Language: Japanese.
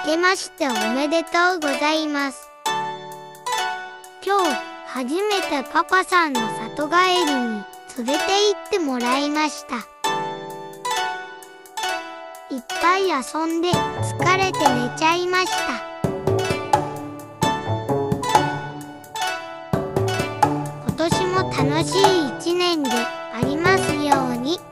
けましておめでとうございます。今日、初めてパパさんの里帰りに連れて行ってもらいました。いっぱい遊んで疲れて寝ちゃいました。今年も楽しい一年でありますように。